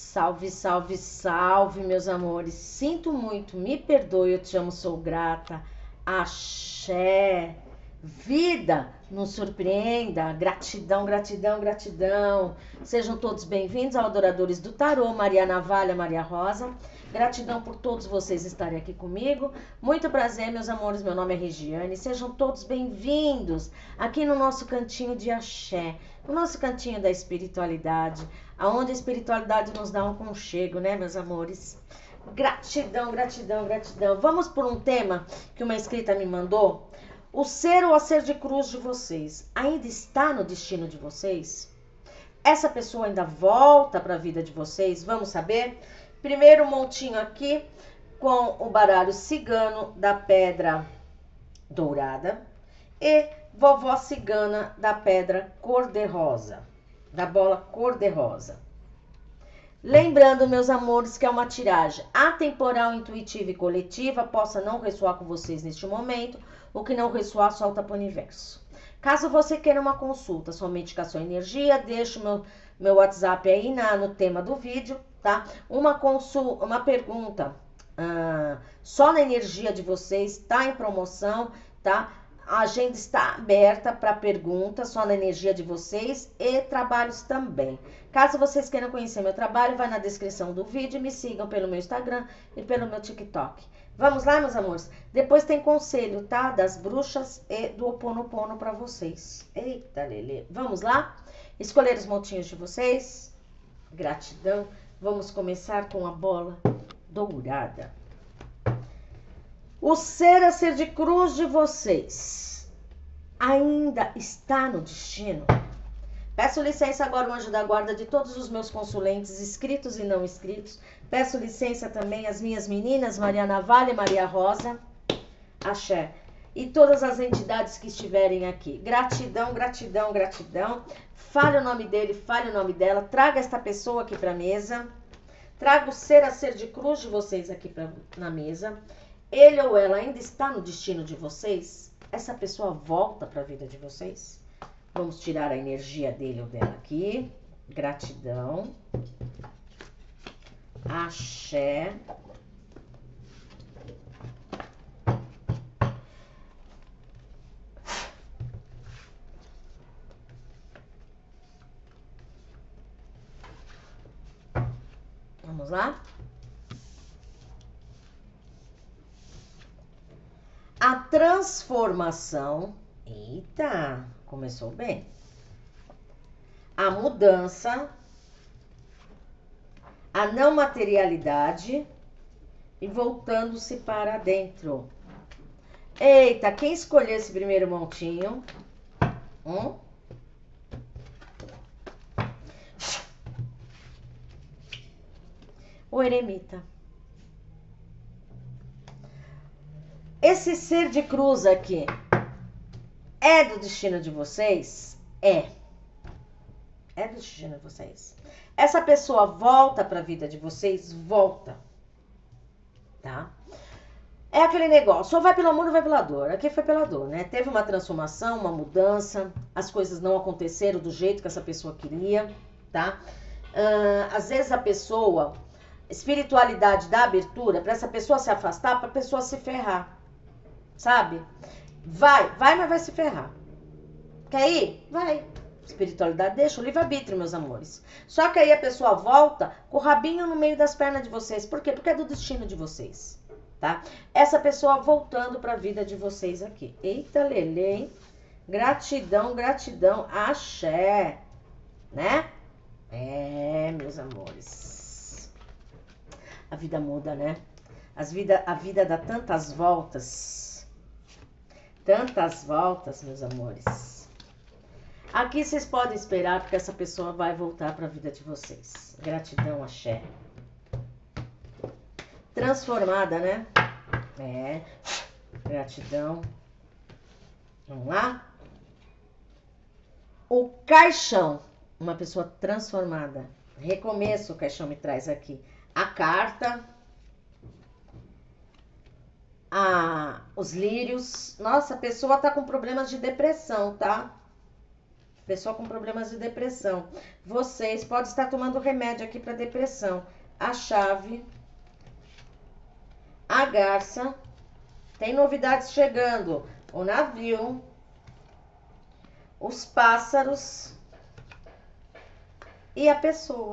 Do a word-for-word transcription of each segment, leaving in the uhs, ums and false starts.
Salve, salve, salve, meus amores. Sinto muito, me perdoe, eu te amo, sou grata. Axé. Vida nos surpreenda. Gratidão, gratidão, gratidão. Sejam todos bem-vindos ao Adoradores do Tarô. Maria Navalha, Maria Rosa. Gratidão por todos vocês estarem aqui comigo. Muito prazer, meus amores. Meu nome é Regiane. Sejam todos bem-vindos aqui no nosso cantinho de axé, no nosso cantinho da espiritualidade, aonde a espiritualidade nos dá um aconchego, né, meus amores? Gratidão, gratidão, gratidão. Vamos por um tema que uma inscrita me mandou. O ser ou a ser de cruz de vocês ainda está no destino de vocês? Essa pessoa ainda volta para a vida de vocês? Vamos saber? Primeiro montinho aqui com o baralho cigano da pedra dourada e vovó cigana da pedra cor-de-rosa, da bola cor-de-rosa. Lembrando, meus amores, que é uma tiragem atemporal, intuitiva e coletiva, possa não ressoar com vocês neste momento, o que não ressoar, solta para o universo. Caso você queira uma consulta somente com a sua energia, deixa o meu, meu WhatsApp aí na, no tema do vídeo, tá? Uma, consul, uma pergunta ah, só na energia de vocês, tá em promoção, tá? A agenda está aberta para perguntas, só na energia de vocês e trabalhos também. Caso vocês queiram conhecer meu trabalho, vai na descrição do vídeo e me sigam pelo meu Instagram e pelo meu TikTok. Vamos lá, meus amores? Depois tem conselho, tá? Das bruxas e do Ho'oponopono para vocês. Eita, Lelê. Vamos lá? Escolher os montinhos de vocês. Gratidão. Vamos começar com a bola dourada. O ser a ser de cruz de vocês ainda está no destino? Peço licença agora, o anjo da guarda, de todos os meus consulentes, inscritos e não inscritos. Peço licença também às minhas meninas, Maria Navalha e Maria Rosa. Axé. E todas as entidades que estiverem aqui. Gratidão, gratidão, gratidão. Fale o nome dele, fale o nome dela. Traga esta pessoa aqui para a mesa. Traga o ser a ser de cruz de vocês aqui pra, na mesa. Ele ou ela ainda está no destino de vocês? Essa pessoa volta para a vida de vocês? Vamos tirar a energia dele ou dela aqui. Gratidão. Axé. Vamos lá? A transformação, eita, começou bem. A mudança, a não materialidade e voltando-se para dentro. Eita, quem escolheu esse primeiro montinho? Hum? O eremita. Esse ser de cruz aqui é do destino de vocês? É. É do destino de vocês. Essa pessoa volta para a vida de vocês? Volta. Tá? É aquele negócio, ou vai pelo amor ou vai pela dor. Aqui foi pela dor, né? Teve uma transformação, uma mudança, as coisas não aconteceram do jeito que essa pessoa queria, tá? Uh, às vezes a pessoa, espiritualidade da abertura, para essa pessoa se afastar, para a pessoa se ferrar. Sabe? Vai, vai, mas vai se ferrar. Quer ir? Vai. Espiritualidade deixa o livre-arbítrio, meus amores. Só que aí a pessoa volta com o rabinho no meio das pernas de vocês. Por quê? Porque é do destino de vocês, tá? Essa pessoa voltando para a vida de vocês aqui. Eita, Lelê, hein? Gratidão, gratidão, axé, né? É, meus amores. A vida muda, né? As vida, a vida dá tantas voltas. Tantas voltas, meus amores. Aqui vocês podem esperar, porque essa pessoa vai voltar para a vida de vocês. Gratidão, axé. Transformada, né? É. Gratidão. Vamos lá? O caixão. Uma pessoa transformada. Recomeço, o caixão me traz aqui. A carta. Ah, os lírios. Nossa, a pessoa tá com problemas de depressão, tá? Pessoa com problemas de depressão. Vocês podem estar tomando remédio aqui para depressão. A chave, a garça, tem novidades chegando. O navio, os pássaros e a pessoa.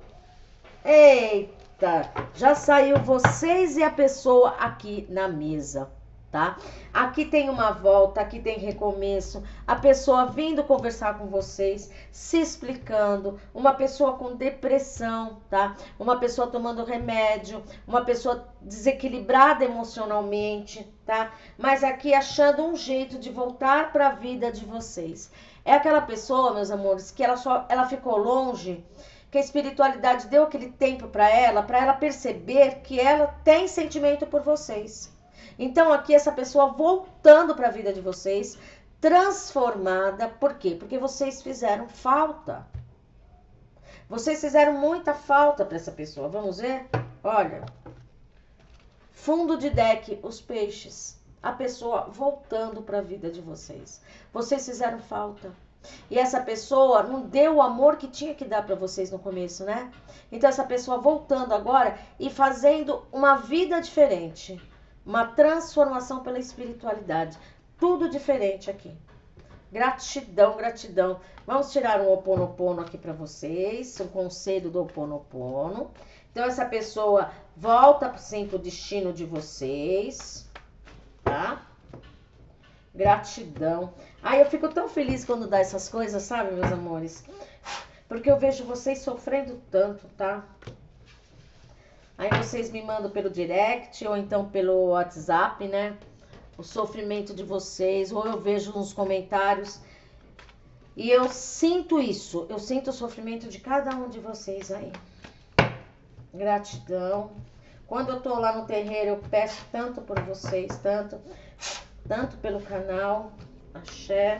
Eita, já saiu vocês e a pessoa aqui na mesa, tá? Aqui tem uma volta, aqui tem recomeço, a pessoa vindo conversar com vocês, se explicando, uma pessoa com depressão, tá? Uma pessoa tomando remédio, uma pessoa desequilibrada emocionalmente, tá? Mas aqui achando um jeito de voltar para a vida de vocês. É aquela pessoa, meus amores, que ela só ela ficou longe, que a espiritualidade deu aquele tempo para ela, para ela perceber que ela tem sentimento por vocês. Então aqui essa pessoa voltando para a vida de vocês, transformada. Por quê? Porque vocês fizeram falta. Vocês fizeram muita falta para essa pessoa. Vamos ver? Olha. Fundo de deck, os peixes. A pessoa voltando para a vida de vocês. Vocês fizeram falta. E essa pessoa não deu o amor que tinha que dar para vocês no começo, né? Então essa pessoa voltando agora e fazendo uma vida diferente. Uma transformação pela espiritualidade. Tudo diferente aqui. Gratidão, gratidão. Vamos tirar um Ho'oponopono aqui para vocês. Um conselho do Ho'oponopono. Então essa pessoa volta sim pro destino de vocês. Tá? Gratidão. Ai, eu fico tão feliz quando dá essas coisas, sabe, meus amores? Porque eu vejo vocês sofrendo tanto, tá? Aí vocês me mandam pelo direct ou então pelo WhatsApp, né? O sofrimento de vocês, ou eu vejo nos comentários. E eu sinto isso, eu sinto o sofrimento de cada um de vocês aí. Gratidão. Quando eu tô lá no terreiro, eu peço tanto por vocês, tanto... Tanto pelo canal, axé.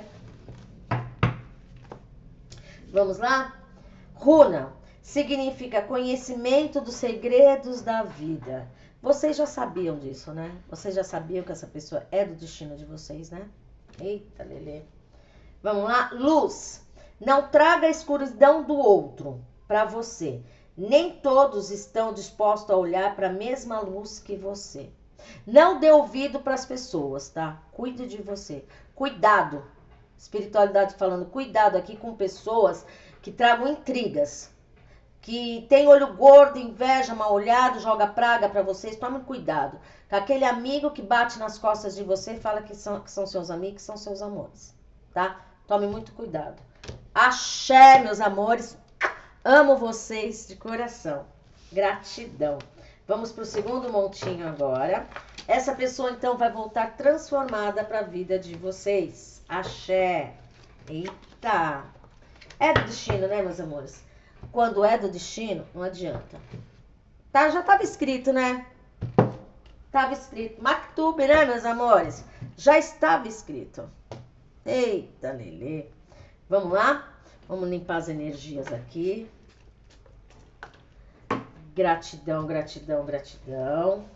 Vamos lá? Runa significa conhecimento dos segredos da vida. Vocês já sabiam disso, né? Vocês já sabiam que essa pessoa é do destino de vocês, né? Eita, Lelê. Vamos lá? Luz. Não traga a escuridão do outro para você. Nem todos estão dispostos a olhar para a mesma luz que você. Não dê ouvido para as pessoas, tá? Cuide de você. Cuidado. Espiritualidade falando, cuidado aqui com pessoas que tragam intrigas. Que tem olho gordo, inveja, mal olhado, joga praga para vocês. Tome cuidado. Com aquele amigo que bate nas costas de você e fala que são, que são seus amigos, que são seus amores. Tá? Tome muito cuidado. Axé, meus amores. Amo vocês de coração. Gratidão. Vamos para o segundo montinho agora. Essa pessoa, então, vai voltar transformada para a vida de vocês. Axé. Eita. É do destino, né, meus amores? Quando é do destino, não adianta. Tá, já estava escrito, né? Estava escrito. Maktub, né, meus amores? Já estava escrito. Eita, Lelê. Vamos lá? Vamos limpar as energias aqui. Gratidão, gratidão, gratidão.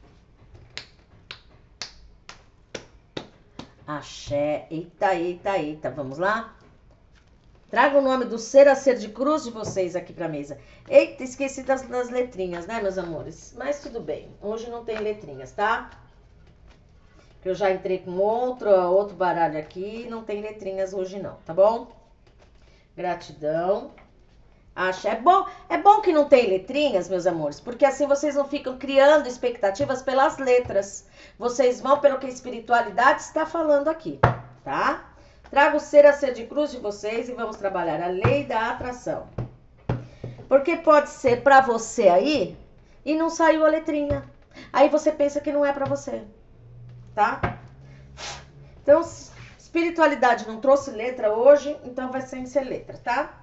Axé. Eita, eita, eita. Vamos lá? Traga o nome do ser a ser de cruz de vocês aqui pra mesa. Eita, esqueci das, das letrinhas, né, meus amores? Mas tudo bem. Hoje não tem letrinhas, tá? Eu já entrei com outro, outro baralho aqui. Não tem letrinhas hoje não, tá bom? Gratidão. Acha, é bom, é bom que não tem letrinhas, meus amores, porque assim vocês não ficam criando expectativas pelas letras. Vocês vão pelo que a espiritualidade está falando aqui, tá? Trago o ser a ser de cruz de vocês e vamos trabalhar a lei da atração. Porque pode ser para você aí e não saiu a letrinha. Aí você pensa que não é para você, tá? Então, espiritualidade não trouxe letra hoje, então vai sem ser letra, tá?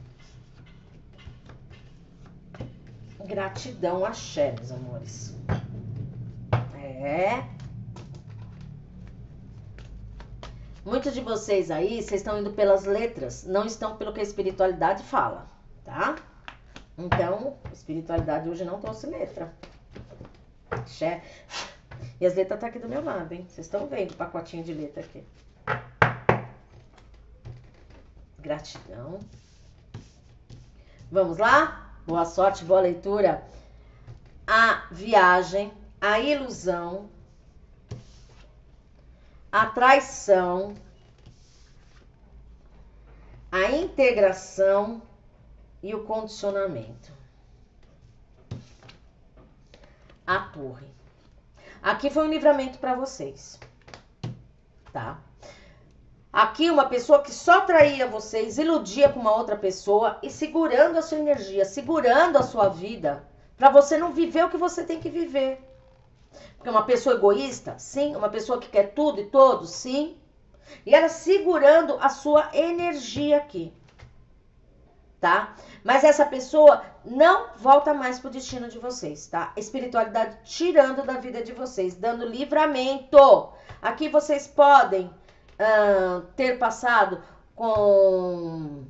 Gratidão, axé, meus amores. É. Muitos de vocês aí, vocês estão indo pelas letras, não estão pelo que a espiritualidade fala, tá? Então, a espiritualidade hoje não trouxe letra. Axé. E as letras tá aqui do meu lado, hein? Vocês estão vendo o pacotinho de letra aqui. Gratidão. Vamos lá? Boa sorte, boa leitura. A viagem, a ilusão, a traição, a integração e o condicionamento. A torre. Aqui foi um livramento para vocês, tá? Aqui uma pessoa que só traía vocês, iludia com uma outra pessoa e segurando a sua energia, segurando a sua vida, para você não viver o que você tem que viver. Porque uma pessoa egoísta, sim. Uma pessoa que quer tudo e todos, sim. E ela segurando a sua energia aqui, tá? Mas essa pessoa não volta mais pro destino de vocês, tá? Espiritualidade tirando da vida de vocês, dando livramento. Aqui vocês podem uh, ter passado com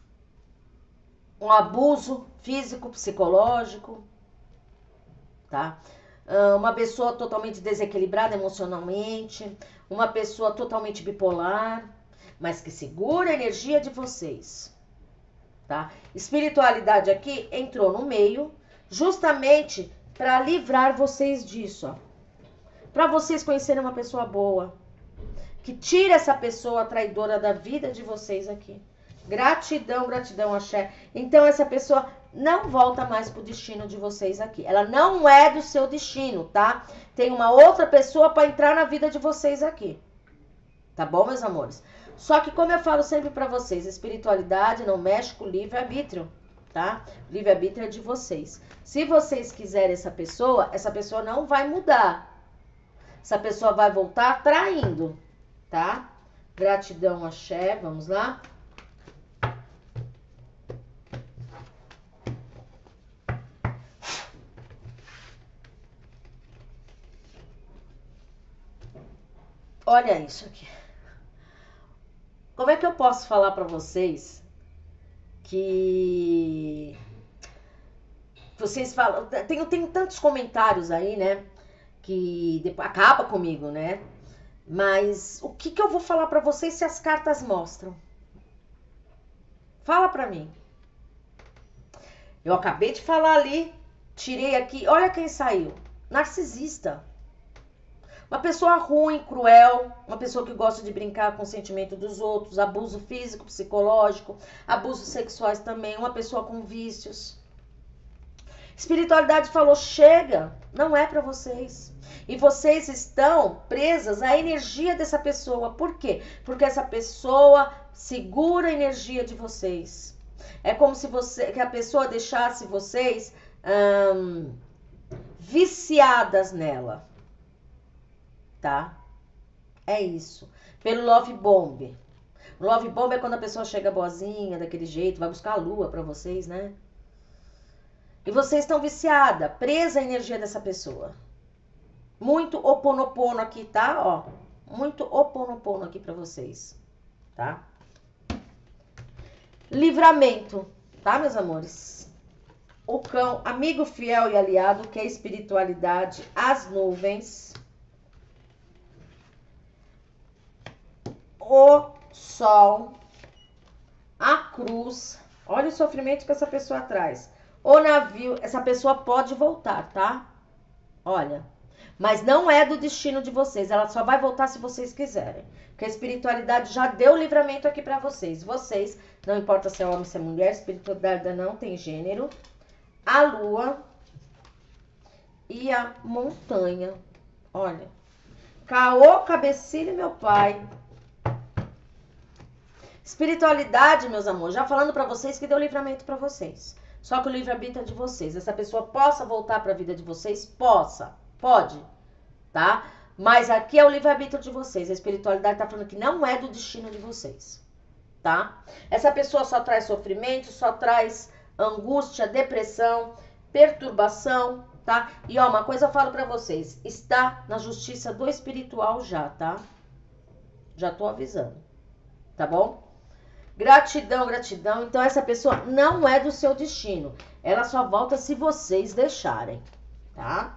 um abuso físico, psicológico, tá? Uh, uma pessoa totalmente desequilibrada emocionalmente, uma pessoa totalmente bipolar, mas que segura a energia de vocês. Tá? Espiritualidade aqui entrou no meio justamente para livrar vocês disso, para vocês conhecerem uma pessoa boa, que tira essa pessoa traidora da vida de vocês aqui. Gratidão, gratidão, axé. Então essa pessoa não volta mais pro destino de vocês aqui. Ela não é do seu destino, tá? Tem uma outra pessoa para entrar na vida de vocês aqui. Tá bom, meus amores? Só que como eu falo sempre para vocês, espiritualidade não mexe com o livre-arbítrio, tá? O livre-arbítrio é de vocês. Se vocês quiserem essa pessoa, essa pessoa não vai mudar. Essa pessoa vai voltar traindo, tá? Gratidão, axé. Vamos lá? Olha isso aqui. Como é que eu posso falar para vocês que vocês falam, tem, tem tantos comentários aí, né, que depois acaba comigo, né? Mas o que que eu vou falar para vocês se as cartas mostram? Fala para mim. Eu acabei de falar ali, tirei aqui, olha quem saiu. Narcisista. Uma pessoa ruim, cruel, uma pessoa que gosta de brincar com o sentimento dos outros, abuso físico, psicológico, abusos sexuais também, uma pessoa com vícios. Espiritualidade falou, chega, não é para vocês. E vocês estão presas à energia dessa pessoa. Por quê? Porque essa pessoa segura a energia de vocês. É como se você, que a pessoa deixasse vocês hum, viciadas nela. Tá? É isso. Pelo Love Bomb. O Love Bomb é quando a pessoa chega boazinha, daquele jeito, vai buscar a lua pra vocês, né? E vocês estão viciadas, presa à energia dessa pessoa. Muito oponopono aqui, tá? Ó, muito oponopono aqui pra vocês, tá? Livramento, tá, meus amores? O cão, amigo fiel e aliado, que é espiritualidade, as nuvens. O sol, a cruz, olha o sofrimento que essa pessoa traz. O navio, essa pessoa pode voltar, tá? Olha, mas não é do destino de vocês, ela só vai voltar se vocês quiserem. Porque a espiritualidade já deu livramento aqui pra vocês. Vocês, não importa se é homem, se é mulher, espiritualidade não tem gênero. A lua e a montanha. Olha, Caô, cabecilho, meu pai. Espiritualidade, meus amores, já falando pra vocês que deu livramento pra vocês. Só que o livre-arbítrio é de vocês. Essa pessoa possa voltar pra vida de vocês? Possa. Pode. Tá? Mas aqui é o livre-arbítrio de vocês. A espiritualidade tá falando que não é do destino de vocês. Tá? Essa pessoa só traz sofrimento, só traz angústia, depressão, perturbação, tá? E ó, uma coisa eu falo pra vocês. Está na justiça do espiritual já, tá? Já tô avisando. Tá bom? Gratidão, gratidão. Então, essa pessoa não é do seu destino. Ela só volta se vocês deixarem, tá?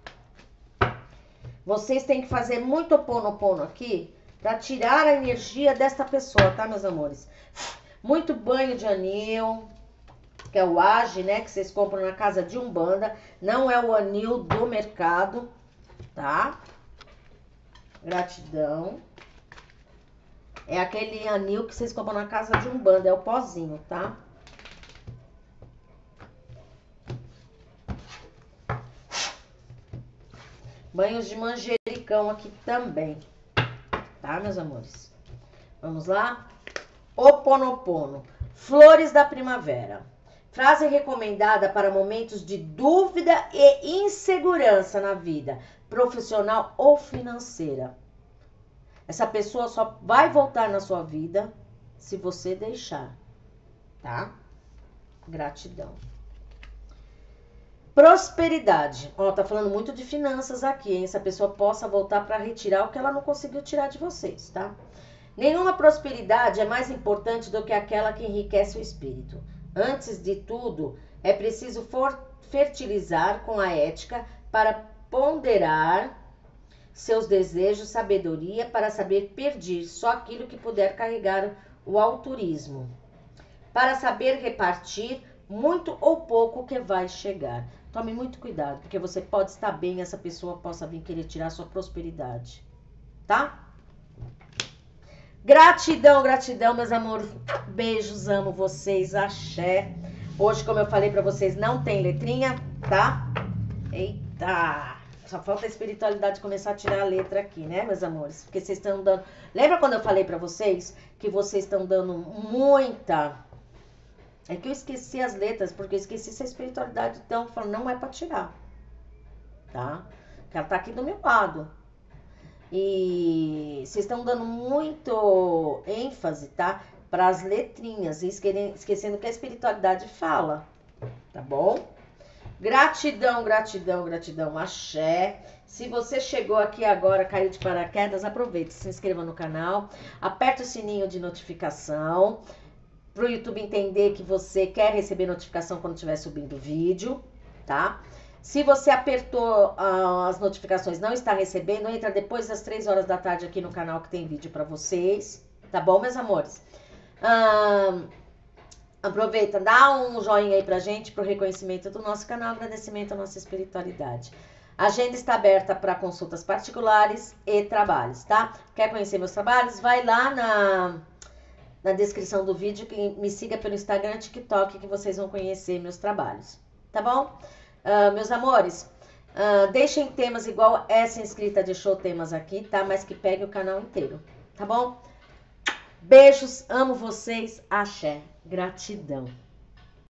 Vocês têm que fazer muito oponopono aqui para tirar a energia desta pessoa, tá, meus amores? Muito banho de anil, que é o Age, né? Que vocês compram na casa de Umbanda. Não é o anil do mercado, tá? Gratidão. É aquele anil que vocês compram na casa de Umbanda, é o pozinho, tá? Banhos de manjericão aqui também, tá, meus amores? Vamos lá? Ho'oponopono, flores da primavera. Frase recomendada para momentos de dúvida e insegurança na vida, profissional ou financeira. Essa pessoa só vai voltar na sua vida se você deixar, tá? Gratidão. Prosperidade. Ó, tá falando muito de finanças aqui, hein? Essa pessoa possa voltar para retirar o que ela não conseguiu tirar de vocês, tá? Nenhuma prosperidade é mais importante do que aquela que enriquece o espírito. Antes de tudo, é preciso for fertilizar com a ética para ponderar seus desejos, sabedoria para saber perder só aquilo que puder carregar o altruísmo. Para saber repartir muito ou pouco que vai chegar. Tome muito cuidado, porque você pode estar bem e essa pessoa possa vir querer tirar sua prosperidade, tá? Gratidão, gratidão, meus amores. Beijos, amo vocês, axé. Hoje, como eu falei pra vocês, não tem letrinha, tá? Eita! Só falta a espiritualidade começar a tirar a letra aqui, né, meus amores? Porque vocês estão dando... Lembra quando eu falei pra vocês que vocês estão dando muita... É que eu esqueci as letras, porque eu esqueci se a espiritualidade, então, falando, não é pra tirar, tá? Porque ela tá aqui do meu lado. E vocês estão dando muito ênfase, tá? Para as letrinhas, e esquecendo que a espiritualidade fala, tá bom? Gratidão, gratidão, gratidão, axé. Se você chegou aqui agora, caiu de paraquedas, aproveite, se inscreva no canal, aperta o sininho de notificação, para o YouTube entender que você quer receber notificação quando estiver subindo o vídeo, tá? Se você apertou uh, as notificações, não está recebendo, entra depois das três horas da tarde aqui no canal que tem vídeo para vocês, tá bom, meus amores? Uh, aproveita, dá um joinha aí pra gente, pro reconhecimento do nosso canal, agradecimento à nossa espiritualidade. A agenda está aberta para consultas particulares e trabalhos, tá? Quer conhecer meus trabalhos? Vai lá na, na descrição do vídeo, que me siga pelo Instagram e TikTok, que vocês vão conhecer meus trabalhos, tá bom? Uh, meus amores, uh, deixem temas igual essa inscrita deixou temas aqui, tá? Mas que pegue o canal inteiro, tá bom? Beijos, amo vocês, axé, gratidão.